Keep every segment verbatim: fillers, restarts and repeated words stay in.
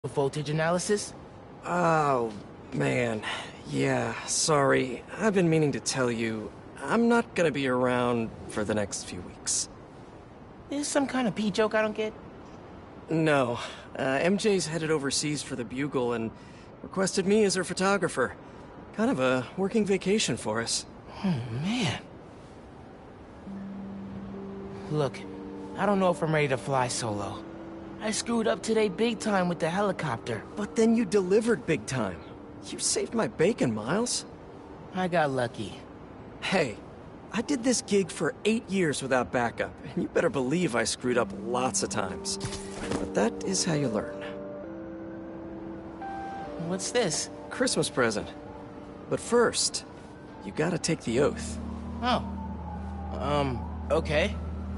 Voltage analysis? Oh, man. Yeah, sorry. I've been meaning to tell you, I'm not gonna be around for the next few weeks. Is some kind of pee joke I don't get? No. Uh, M J's headed overseas for the Bugle and requested me as her photographer. Kind of a working vacation for us. Oh, man. Look, I don't know if I'm ready to fly solo. I screwed up today big time with the helicopter. But then you delivered big time. You saved my bacon, Miles. I got lucky. Hey, I did this gig for eight years without backup, and you better believe I screwed up lots of times. But that is how you learn. What's this? Christmas present. But first, you gotta take the oath. Oh. Um, okay.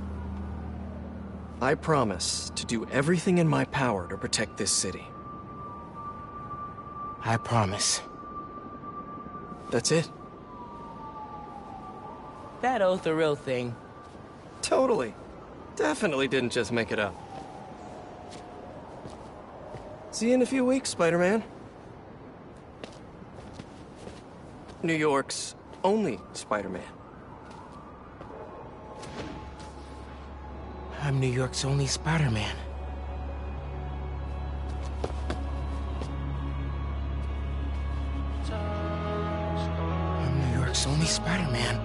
I promise to do everything in my power to protect this city. I promise. That's it. That oath a real thing? Totally. Definitely didn't just make it up. See you in a few weeks, Spider-Man. New York's only Spider-Man. I'm New York's only Spider-Man. I'm New York's only Spider-Man.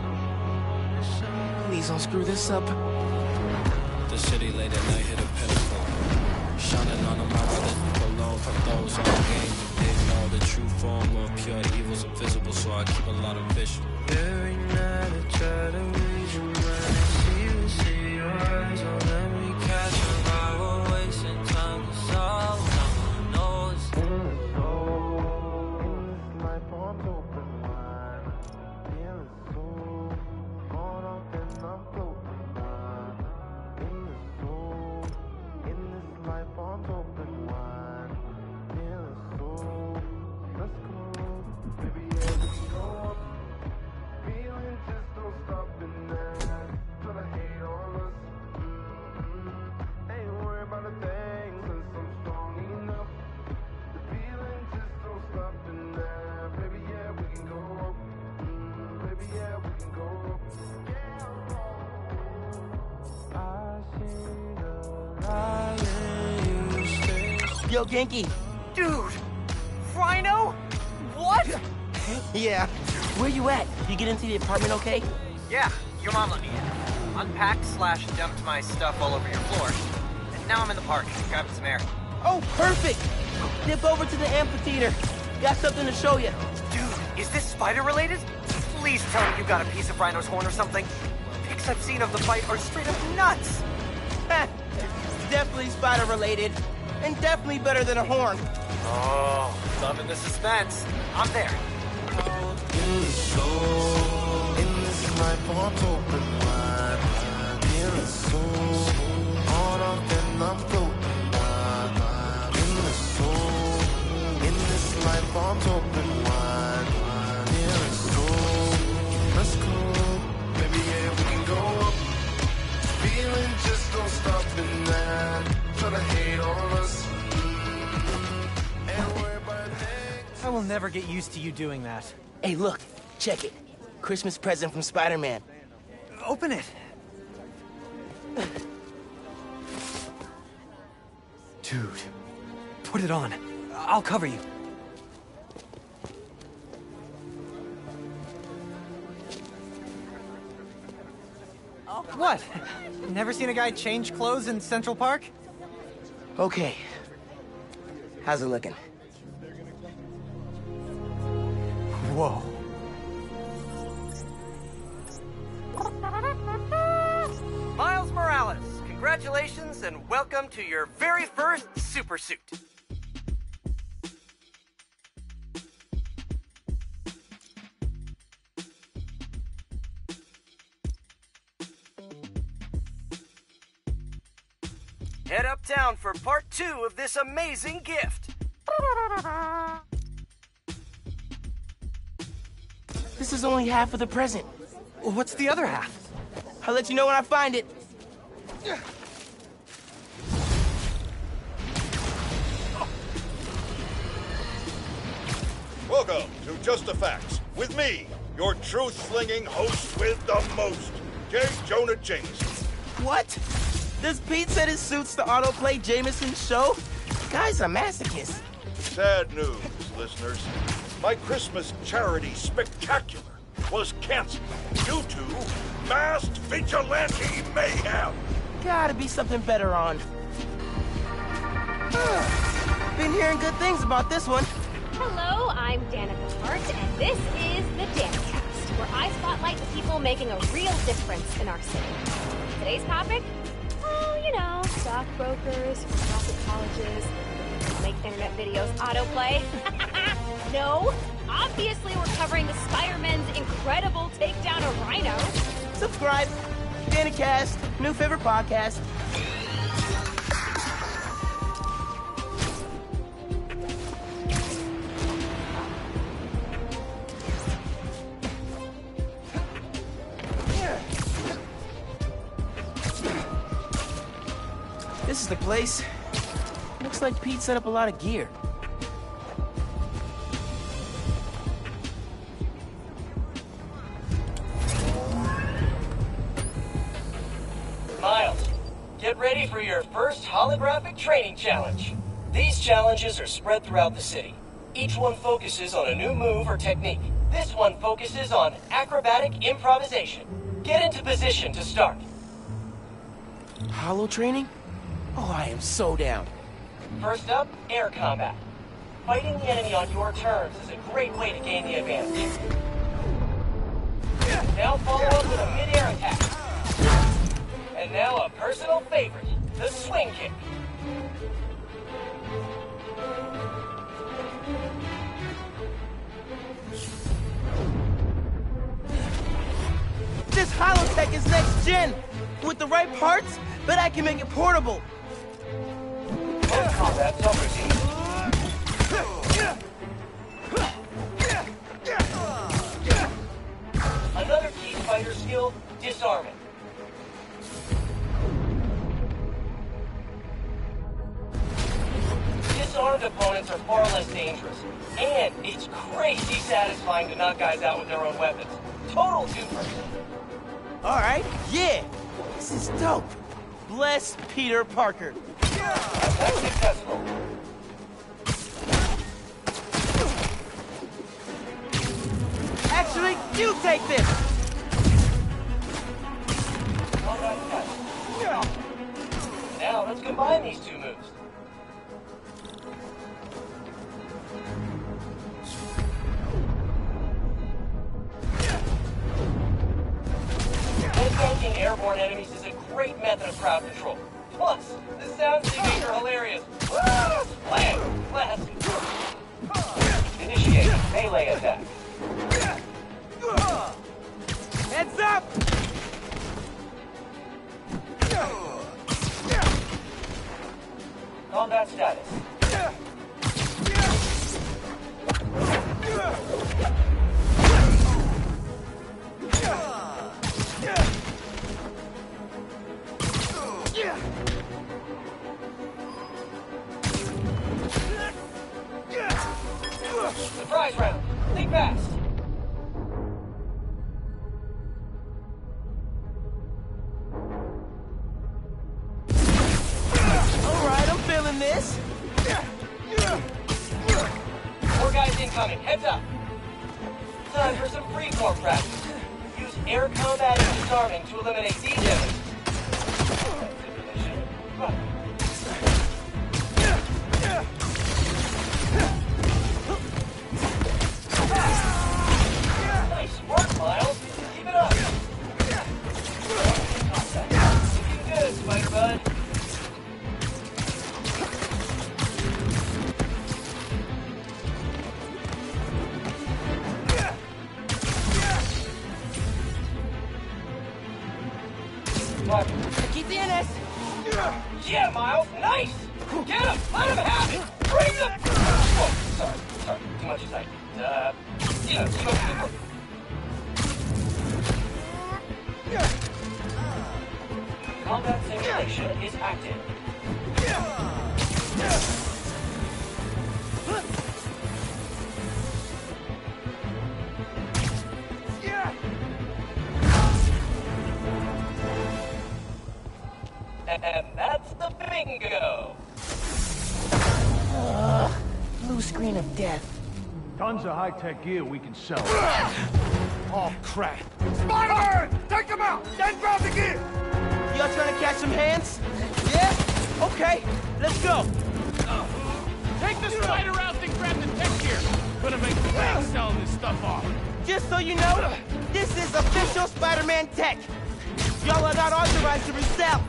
Please don't screw this up. The city late at night hit a pinnacle. Shining on a mouth cologne for those on game. They know the true form of pure evil's invisible, so I keep a lot of vision. Every night I try to read your mind. See you, see your eyes. Don't let me catch you. I won't waste time to solve. Someone knows. In this life on open mind. In this soul, caught up in I'm floating mind. In this soul, in this life on open mind. In this soul, let's go. Baby, yeah, we can go up. Feeling just don't stop in there. Tryna hate on us. Mm-hmm. Ain't worried about a thing, cause I'm strong enough. The feeling just don't stop in there. Baby, yeah, we can go up. Mm, baby, yeah, we can go up. Yeah. I see the light in you stay. Yo, Genki! Dude! Rhino? What? Yeah. Where you at? You get into the apartment okay? Yeah, your mom let me in. Unpacked slash dumped my stuff all over your floor. And now I'm in the park, grabbing some air. Oh, perfect! Dip over to the amphitheater. Got something to show you. Dude, is this spider related? Please tell me you got a piece of Rhino's horn or something. Pics I've seen of the fight are straight up nuts. Definitely spider related. And definitely better than a horn. Oh, loving the suspense. I'm there. In the soul, in this life on open wide. In the soul, on off and I'm floating wide. In the soul, in this life on open wide. In the soul, let's go. Baby, yeah, we can go up. Feeling just don't stop in that. Tryna hate on us. Mm-hmm. And worry about things. I will never get used to you doing that. Hey, look. Check it. Christmas present from Spider-Man. Open it. Dude, put it on. I'll cover you. What? Never seen a guy change clothes in Central Park? Okay. How's it looking? Whoa. Miles Morales, congratulations and welcome to your very first super suit. Head uptown for part two of this amazing gift. This is only half of the present. What's the other half? I'll let you know when I find it. Welcome to Just the Facts with me, your truth-slinging host with the most, J. Jonah Jameson. What? Does Pete set his suits to autoplay Jameson's show? Guy's a masochist. Sad news, listeners. My Christmas charity spectacular was canceled due to masked vigilante mayhem. Gotta be something better on. Been hearing good things about this one. Hello, I'm Danica Hart, and this is the Danicast, where I spotlight the people making a real difference in our city. Today's topic? Oh, you know, stockbrokers, profit colleges, make internet videos autoplay. No, obviously we're covering the Spider-Man's incredible takedown of Rhino. Subscribe. Danicast, new favorite podcast. This is the place. Looks like Pete set up a lot of gear. Miles, get ready for your first holographic training challenge. These challenges are spread throughout the city. Each one focuses on a new move or technique. This one focuses on acrobatic improvisation. Get into position to start. Holo training? Oh, I am so down. First up, air combat. Fighting the enemy on your terms is a great way to gain the advantage. Now follow up with a mid-air attack. And now a personal favorite, the swing kick. This Holotech is next gen. With the right parts, but I can make it portable. Air combat subroutine. Another key fighter skill, disarming. Disarmed opponents are far less dangerous, and it's crazy satisfying to knock guys out with their own weapons. Total duper. All right, yeah, this is dope. Bless Peter Parker. That's successful. Actually, you take this. All right, guys. Now let's combine these two moves. Tanking airborne enemies is a great method of crowd control. Plus, the sound signals are hilarious. Land! Classic. Initiate melee attack. Heads up! Combat status. Surprise round. Think fast. All right, I'm feeling this. More guys incoming. Heads up. Time for some freeform practice. Use air combat and disarming to eliminate these enemies. Nice work, Miles. Keep it up. Looking good, Spider-Bud. Keep the N S. Yeah, Miles, nice! Get him! Let him have it! Bring them! Oh, sorry, sorry, too much excitement. Uh, you know, too much Combat simulation is active. bingo! Ugh, blue screen of death. Tons of high-tech gear we can sell. Oh, crap. Spider-Man! Take them out! Then grab the gear! Y'all trying to catch some hands? Yeah? Okay, let's go. Take the spider out and grab the tech gear. Gonna make the bank selling this stuff off. Just so you know, this is official Spider-Man tech. Y'all are not authorized to resell.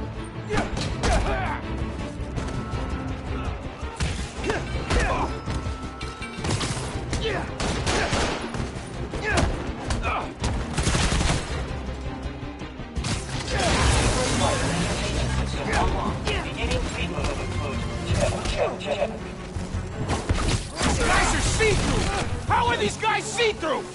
Beginning payload mode. Check, check, check. These guys are see-through. How are these guys see-through?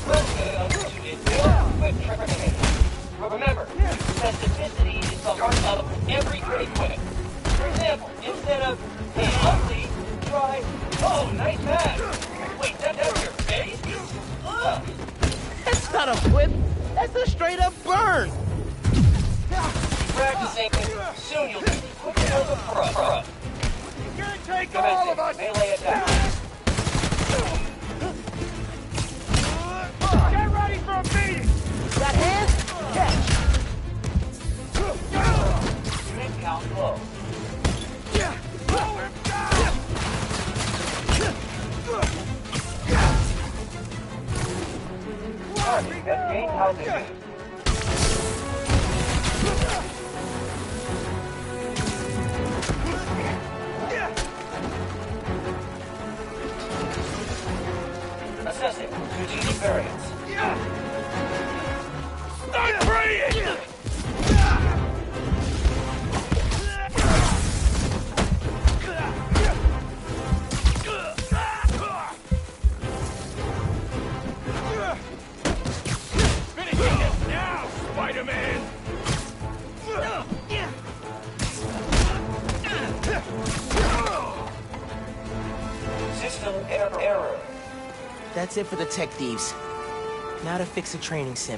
Remember, specificity is the heart of every great equipment. For example, instead of, hey, ugly, try, oh, nice match. Wait, that, that's your face? Ugh. That's not a whip. That's a straight-up burn. Practicing, soon you'll be quick as a pro. pro. Can't take all of us! Melee attack. Get ready for a beating! Got hands? Catch. Unit count low. Slow him down! Target has gained altitude. Assessing strategic variance. Start praying! Finishing this now, Spider-Man! System er- error. That's it for the tech thieves. Now to fix a training sim.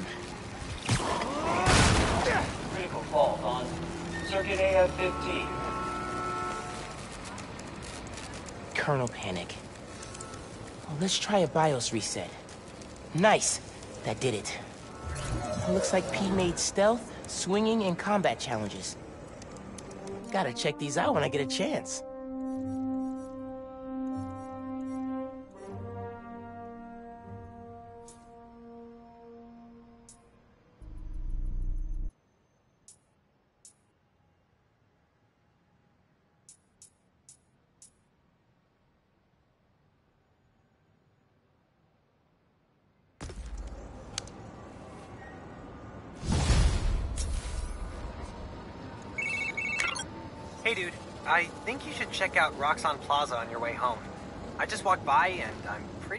Critical fault on circuit A F fifteen. Kernel panic. Well, let's try a BIOS reset. Nice. That did it. Looks like P made stealth, swinging, and combat challenges. Gotta check these out when I get a chance. Hey, dude. I think you should check out Roxxon Plaza on your way home. I just walked by and I'm pretty...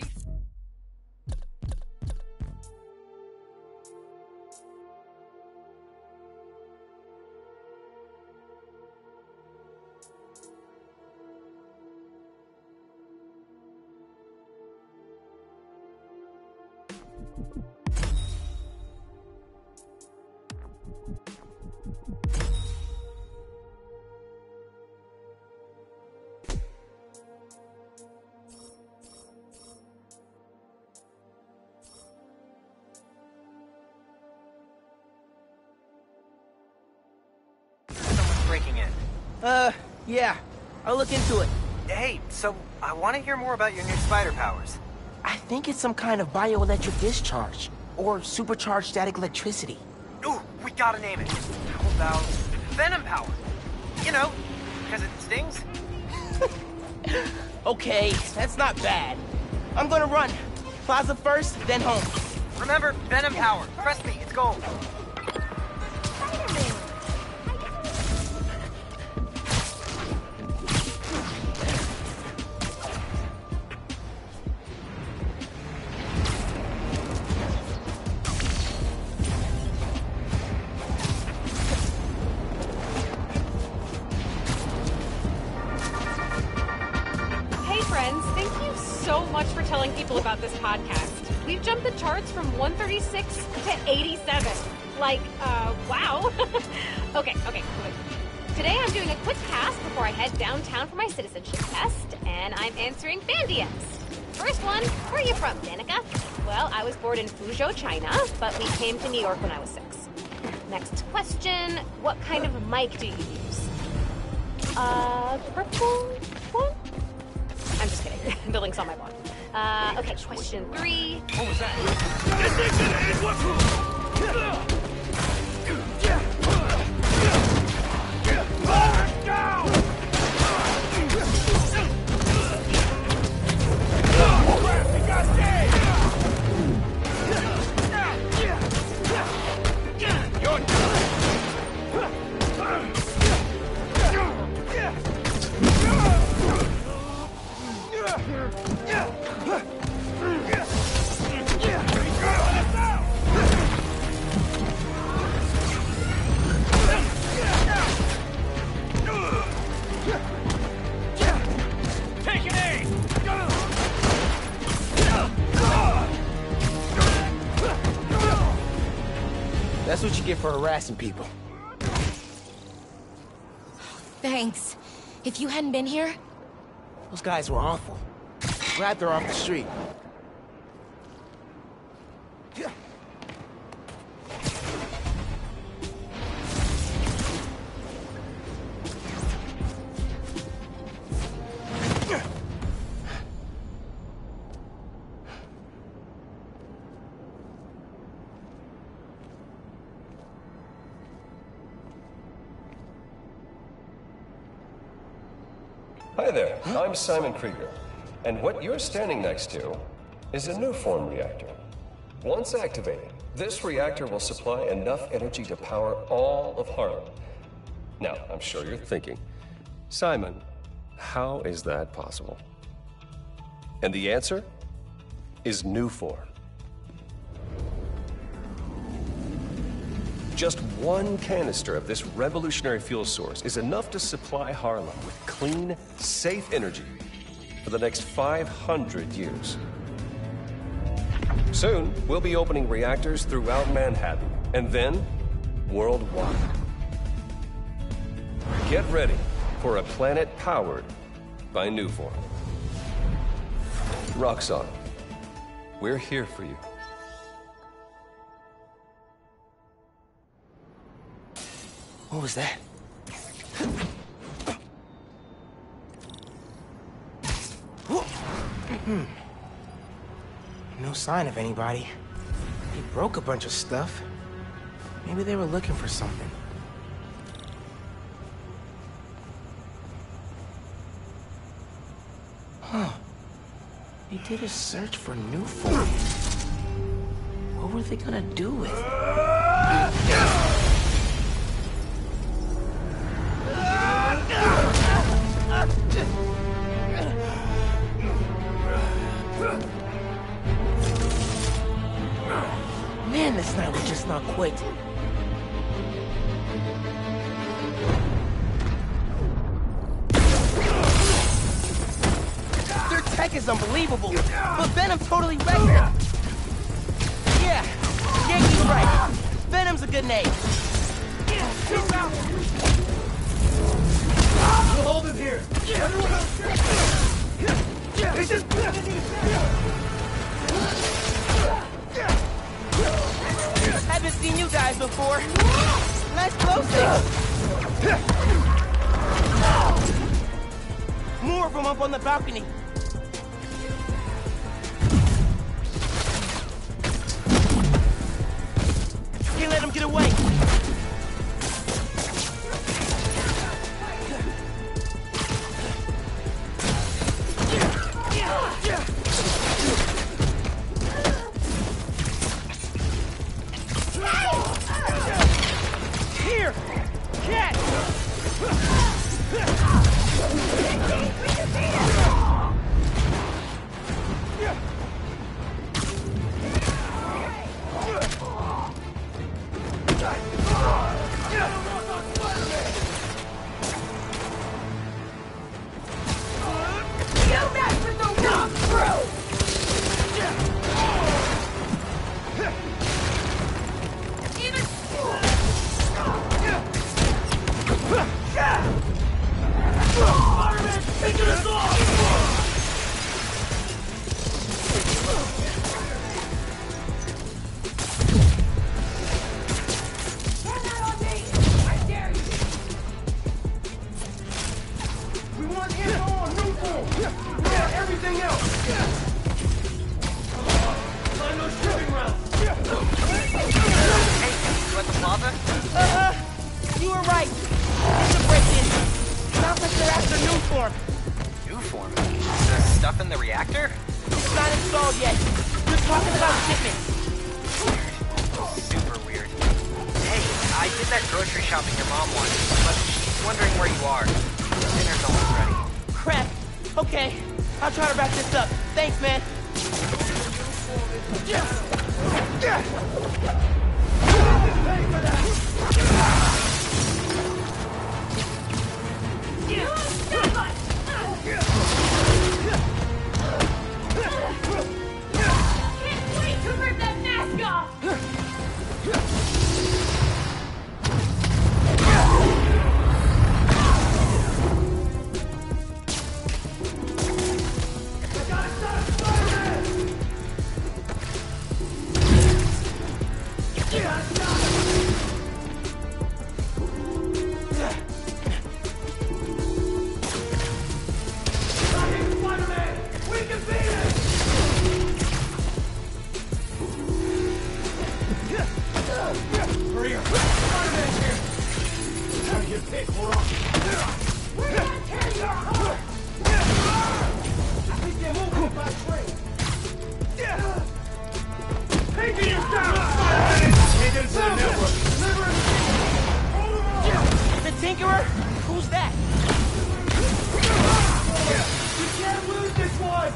breaking in. Uh, yeah. I'll look into it. Hey, so I want to hear more about your new spider powers. I think it's some kind of bioelectric discharge. Or supercharged static electricity. Ooh, we gotta name it. How about Venom Power? You know, because it stings. Okay, that's not bad. I'm gonna run. Plaza first, then home. Remember, Venom Power. Trust me, it's gold. Hey friends, thank you so much for telling people about this podcast. We've jumped the charts from one thirty-six to eighty-seven. Like, uh, wow. okay, okay, wait. Today I'm doing a quick cast before I head downtown for my citizenship test, and I'm answering fan D Ms. First one, where are you from, Danica? Well, I was born in Fuzhou, China, but we came to New York when I was six. Next question, what kind of mic do you use? Uh, purple one? I'm just kidding. The link's on my blog. Uh, okay, question three. What was that? This thing's gonna end what? That's what you get for harassing people. Thanks. If you hadn't been here... Those guys were awful. Grabbed her off the street. Hi there, I'm Simon Krieger, and what you're standing next to is a Nuform reactor. Once activated, this reactor will supply enough energy to power all of Harlem. Now, I'm sure you're thinking, Simon, how is that possible? And the answer is Nuform. Just one canister of this revolutionary fuel source is enough to supply Harlem with clean, safe energy for the next five hundred years. Soon, we'll be opening reactors throughout Manhattan, and then worldwide. Get ready for a planet powered by Nuform. Roxxon, we're here for you. What was that? No sign of anybody. They broke a bunch of stuff. Maybe they were looking for something. Huh. They did a search for Nuform. What were they gonna do with it? Man, this night will just not quit. Their tech is unbelievable, but Venom totally wrecked them. Yeah, Yankee's right. Venom's a good name. Peace out. We'll hold him here. It's just... Haven't seen you guys before. Nice closing. More of them up on the balcony. Can't let them get away. Here! Catch! stuff in the reactor? It's not installed yet. You're talking about shipments. Super weird. Hey, I did that grocery shopping your mom wanted, but she's wondering where you are. Dinner's almost ready. Crap. Okay, I'll try to wrap this up. Thanks, man. Can't wait to rip that mask off! The Tinkerer? Who's that? We can't lose this one!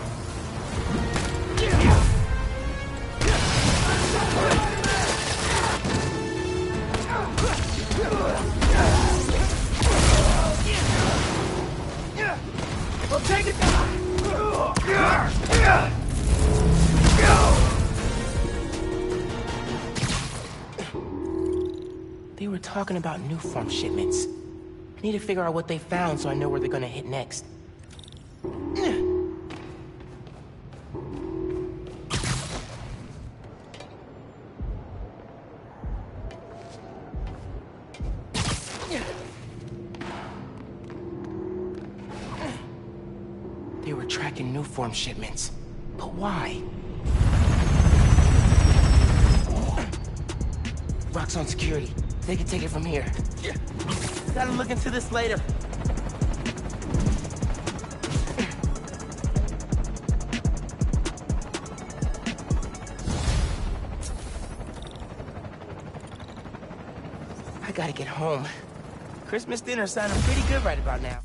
I'll take it down! They were talking about new farm shipments. I need to figure out what they found so I know where they're gonna hit next. They were tracking new form shipments. But why? Rock's on security. They can take it from here. Gotta look into this later. I gotta get home. Christmas dinner's sounding pretty good right about now.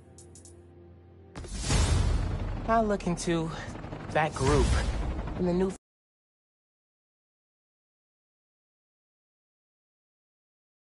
I'll look into that group and the new